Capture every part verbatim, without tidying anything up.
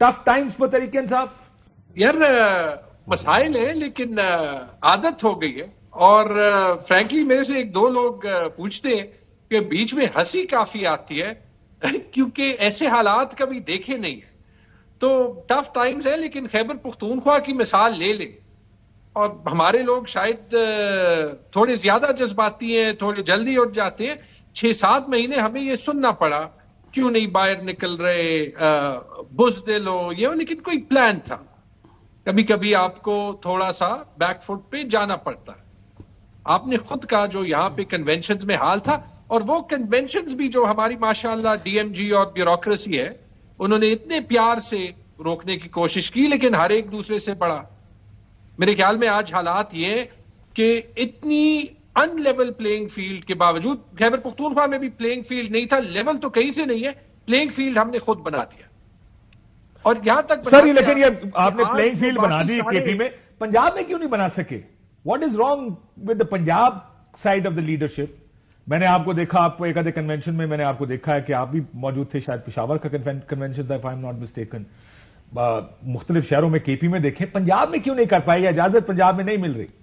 tough times for Tehreek Insaf? یار مسائل ہیں لیکن عادت ہو گئی ہے. اور فرینکلی میرے سے ایک دو لوگ پوچھتے ہیں کہ بیچ میں ہنسی کافی آتی ہے کیونکہ ایسے حالات کبھی دیکھے نہیں ہیں. تو ٹف ٹائمز ہے لیکن خیبر پختونخوا کی مثال لے لیں. اور ہمارے لوگ شاید تھوڑے زیادہ جذباتی ہیں, تھوڑے جلدی اٹھ جاتے ہیں. چھ سات مہینے ہمیں یہ سننا پڑا کیوں نہیں باہر نکل رہے, بزدل ہو یہ ہو, لیکن کوئی پلان تھا. کبھی کبھی آپ کو تھوڑا سا بیک فٹ پہ جانا پڑتا ہے. آپ نے خود کہا جو یہاں پہ کنونشنز میں حال تھا, اور وہ کنونشنز بھی جو ہماری ماشاءاللہ ڈی ایم جی اور بیوروکریسی ہے انہوں نے اتنے پیار سے روکنے کی کوشش کی لیکن ہر ایک دوسرے سے بڑا. میرے خیال میں آج حالات یہ کہ اتنی ان لیول پلینگ فیلڈ کے باوجود, خیبر پختونخوا میں بھی پلینگ فیلڈ نہیں تھا, لیول تو کہیں سے نہیں ہے, پلینگ فیلڈ ہم نے خود بنا دیا. اور یہاں تک سر لیکن یہ آپ نے پلینگ فیلڈ بنا دی کے پی میں, پنجاب میں کیوں نہیں بنا سکے؟ What is wrong with the Punjab side of the leadership? میں نے آپ کو دیکھا, آپ کو ایک آدھے کنونشن میں میں نے آپ کو دیکھا ہے کہ آپ بھی موجود تھے, شاید پشاور کا کنونشن تھا, if I am not mistaken. مختلف شہروں میں کے پی میں دیکھیں, پنجاب میں کیوں نہیں کر پائے, اجازت پنجاب میں نہیں مل رہی؟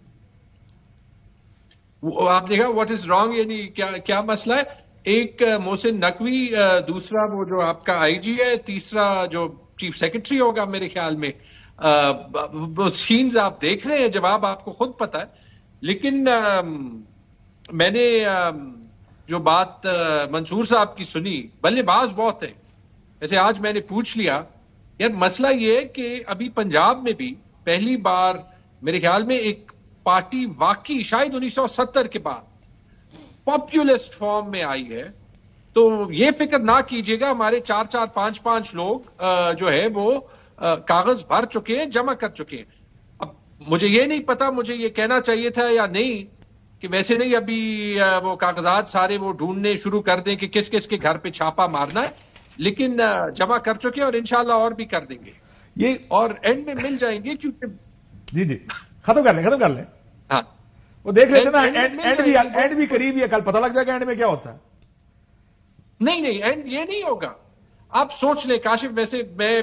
آپ دیکھا واٹ از رانگ یعنی کیا کیا مسئلہ ہے؟ ایک محسن نقوی, دوسرا وہ جو آپ کا آئی جی ہے, تیسرا جو چیف سیکرٹری ہوگا میرے خیال میں. سینز آپ دیکھ رہے ہیں, جواب آپ کو خود پتا ہے. لیکن میں نے جو بات منصور صاحب کی سنی, بلے باز بہت ہے. جیسے آج میں نے پوچھ لیا یار مسئلہ یہ ہے کہ ابھی پنجاب میں بھی پہلی بار میرے خیال میں ایک پارٹی واقعی شاید انیس سو ستر کے بعد پاپولسٹ فارم میں آئی ہے. تو یہ فکر نہ کیجیے گا, ہمارے چار چار پانچ پانچ لوگ جو ہے وہ کاغذ بھر چکے ہیں, جمع کر چکے ہیں. اب مجھے یہ نہیں پتا, مجھے یہ کہنا چاہیے تھا یا نہیں کہ ویسے نہیں ابھی وہ کاغذات سارے وہ ڈھونڈنے شروع کر دیں کہ کس کس کے گھر پہ چھاپا مارنا ہے, لیکن جمع کر چکے ہیں اور انشاءاللہ اور بھی کر دیں گے. یہ اور اینڈ میں مل جائیں گے کیونکہ جی جی ختم کر لیں ختم کر لیں ہاں وہ دیکھ لیتے نا, اینڈ بھی قریب ہی ہے, کل پتہ لگ جائے گا اینڈ میں کیا ہوتا ہے. نہیں نہیں اینڈ یہ نہیں ہوگا. آپ سوچ لیں کاشف, ویسے میں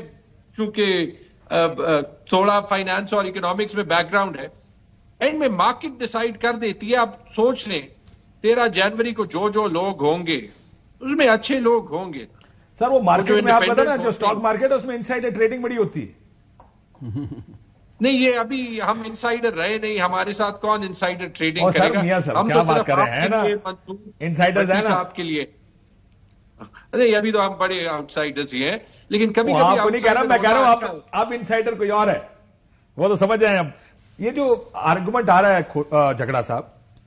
چونکہ تھوڑا فائنانس اور اکنامکس میں بیک گراؤنڈ ہے, اینڈ میں مارکیٹ ڈیسائیڈ کر دیتی ہے. آپ سوچ لیں تیرہ جنوری کو جو جو لوگ ہوں گے اس میں اچھے لوگ ہوں گے. سر وہ مارکیٹ میں آپ پتا نا جو اسٹاک مارکیٹ اس میں انسائڈر ٹریڈنگ بڑی ہوتی ہے. نہیں یہ ابھی ہم انسائڈر رہے نہیں, ہمارے ساتھ کون انسائڈر ٹریڈنگ کرے گا؟ ہم تو صرف انسائڈرز ہیں نا آپ کے لیے. نہیں ابھی تو ہم بڑے آؤٹ سائڈرز ہی ہیں, لیکن کبھی کبھی آپ کو نہیں کہہ رہا, میں کہہ رہا ہوں آپ انسائڈر کوئی اور ہے, وہ تو سمجھ جائیں. اب یہ جو آرگومنٹ آ رہا ہے جھگڑا صاحب,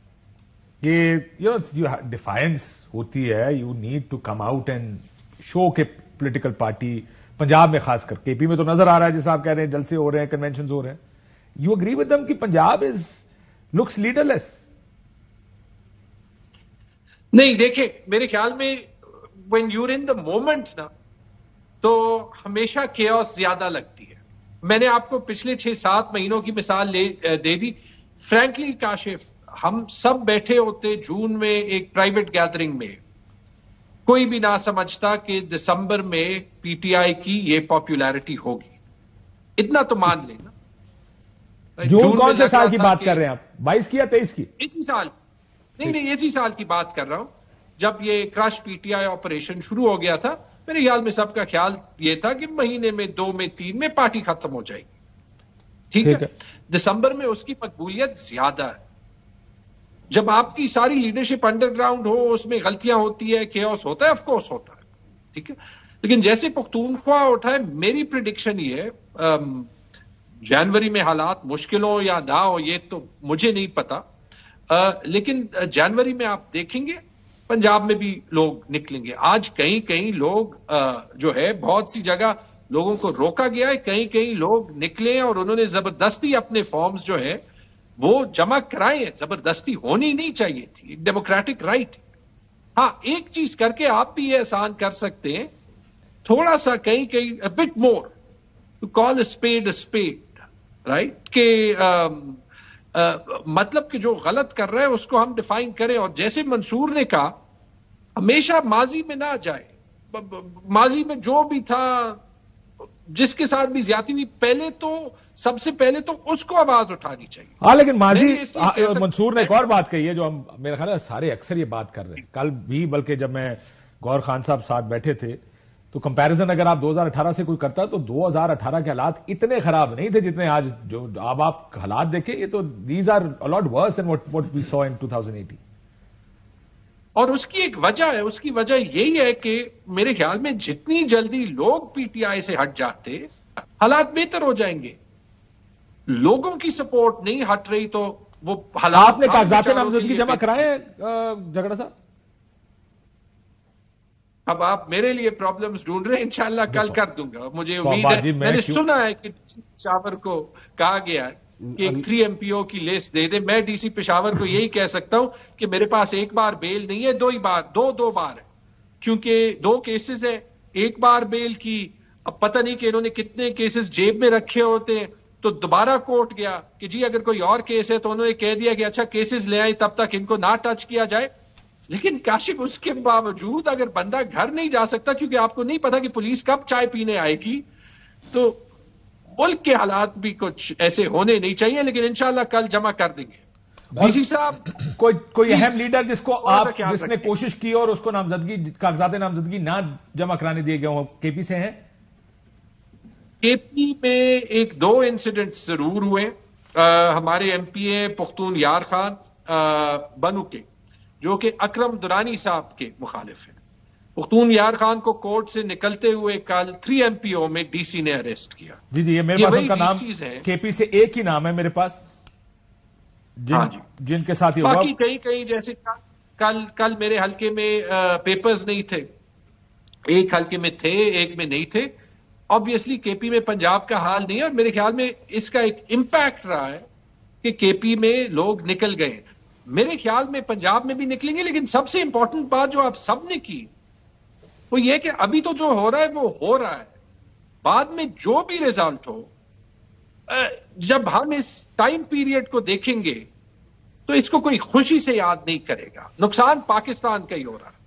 کہ یو نو ڈیفائنس ہوتی ہے, you need to come out and show کے پولیٹیکل پارٹی, پنجاب میں خاص کر, کے پی میں تو نظر آ رہا ہے جیسا آپ کہہ رہے ہیں جلسے ہو رہے ہیں, کنونشنز ہو رہے ہیں. یو اگری ود دم کہ Punjab is looks leaderless? نہیں دیکھیں میرے خیال میں when you're in the moment نا تو ہمیشہ کیوس زیادہ لگتی ہے. میں نے آپ کو پچھلے چھ سات مہینوں کی مثال دے دی. فرینکلی کاشف, ہم سب بیٹھے ہوتے جون میں ایک پرائیویٹ گیدرنگ میں, کوئی بھی نہ سمجھتا کہ دسمبر میں پی ٹی آئی کی یہ پاپولیرٹی ہوگی. اتنا تو مان لینا. جون کون سے سال کی بات کر رہے ہیں آپ, بائیس کی یا تیئیس کی؟ اسی سال, نہیں نہیں اسی سال کی بات کر رہا ہوں, جب یہ کرش پی ٹی آئی آپریشن شروع ہو گیا تھا. میرے خیال میں سب کا خیال یہ تھا کہ مہینے میں دو میں تین میں پارٹی ختم ہو جائے گی. ٹھیک ہے, دسمبر میں اس کی مقبولیت زیادہ ہے. جب آپ کی ساری لیڈرشپ انڈر گراؤنڈ ہو, اس میں غلطیاں ہوتی ہے, کیوس ہوتا ہے, آف کورس ہوتا ہے. ٹھیک ہے, لیکن جیسے پختونخوا اٹھا ہے, میری پریڈکشن یہ ہے جنوری میں حالات مشکل ہو یا نہ ہو یہ تو مجھے نہیں پتا, لیکن جنوری میں آپ دیکھیں گے پنجاب میں بھی لوگ نکلیں گے. آج کہیں کہیں لوگ جو ہے بہت سی جگہ لوگوں کو روکا گیا ہے, کہیں کہیں لوگ نکلے اور انہوں نے زبردستی اپنے فارمز جو ہے وہ جمع کرائے ہیں. زبردستی ہونی نہیں چاہیے تھی, ایک ڈیموکریٹک رائٹ. ہاں ایک چیز کر کے آپ بھی یہ احسان کر سکتے ہیں, تھوڑا سا کہیں کہیں but more to call a spade a spade, right, کہ مطلب کہ جو غلط کر رہے ہیں اس کو ہم ڈیفائن کریں. اور جیسے منصور نے کہا, ہمیشہ ماضی میں نہ جائے. ماضی میں جو بھی تھا جس کے ساتھ بھی زیادتی ہوئی پہلے تو سب سے پہلے تو اس کو آواز اٹھانی چاہیے. ہاں لیکن ماضی منصور نے ایک اور بات کہی ہے جو ہم میرا خیال ہے سارے اکثر یہ بات کر رہے ہیں, کل بھی بلکہ جب میں گور خان صاحب ساتھ بیٹھے تھے تو کمپیرزن اگر آپ دو ہزار اٹھارہ سے کوئی کرتا تو دو ہزار اٹھارہ کے حالات اتنے خراب نہیں تھے جتنے آج جو اب آپ حالات دیکھیں یہ تو these are a lot worse than what we saw in two thousand eighteen. اور اس کی ایک وجہ ہے, اس کی وجہ یہی ہے کہ میرے خیال میں جتنی جلدی لوگ پی ٹی آئی سے ہٹ جاتے حالات بہتر ہو جائیں گے. لوگوں کی سپورٹ نہیں ہٹ رہی تو وہ حالات. آپ نے کاغذات نامزدگی جمع کرائے جھگڑا صاحب؟ اب آپ میرے لیے پرابلمز ڈھونڈ رہے ہیں, انشاءاللہ کل کر دوں گا. مجھے امید ہے, میں نے سنا ہے کہ پشاور کو کہا گیا ہے کہ ایک تھری ایم پی او کی لسٹ دے دے. میں ڈی سی پشاور کو یہی کہہ سکتا ہوں کہ میرے پاس ایک بار بیل نہیں ہے, دو ہی بار دو دو بار ہے, کیونکہ دو کیسز ہیں. ایک بار بیل کی, اب پتہ نہیں کہ انہوں نے کتنے کیسز جیب میں رکھے ہوتے ہیں, تو دوبارہ کورٹ گیا کہ جی اگر کوئی اور کیس ہے تو انہوں نے کہہ دیا کہ اچھا کیسز لے آئیں تب تک ان کو نہ ٹچ کیا جائے. لیکن کاشف اس کے باوجود اگر بندہ گھر نہیں جا سکتا کیونکہ آپ کو نہیں پتا کہ پولیس کب چائے پینے آئے گی, تو ملک کے حالات بھی کچھ ایسے ہونے نہیں چاہیے. لیکن انشاءاللہ کل جمع کر دیں گے. ڈی سی صاحب کوئی کوئی اہم لیڈر جس کو آپ جس نے کوشش کی اور اس کو نامزدگی کاغذات نامزدگی نہ جمع کرانے دیے گئے ہوں, کے پی سے ہیں؟ کے پی میں ایک دو انسیڈنٹ ضرور ہوئے. ہمارے ایم پی اے پختون یار خان بنو کے, جو کہ اکرم درانی صاحب کے مخالف ہیں. پختون یار خان کو کورٹ سے نکلتے ہوئے کل تھری ایم پی او میں ڈی سی نے اریسٹ کیا. جی جی, یہ میرے پاس ان کا نام کے پی سے ایک ہی نام ہے میرے پاس جن, ہاں جی. جن کے ساتھ یہ ہوا. باقی کئی کئی جیسے کل کل میرے حلقے میں پیپرز نہیں تھے, ایک حلقے میں تھے ایک میں نہیں تھے. آبویسلی کے پی میں پنجاب کا حال نہیں ہے, اور میرے خیال میں اس کا ایک امپیکٹ رہا ہے کہ کے پی میں لوگ نکل گئے. میرے خیال میں پنجاب میں بھی نکلیں گے. لیکن سب سے امپورٹنٹ بات جو آپ سب نے کی وہ یہ کہ ابھی تو جو ہو رہا ہے وہ ہو رہا ہے. بعد میں جو بھی ریزلٹ ہو, جب ہم اس ٹائم پیریڈ کو دیکھیں گے تو اس کو کوئی خوشی سے یاد نہیں کرے گا. نقصان پاکستان کا ہی ہو رہا ہے.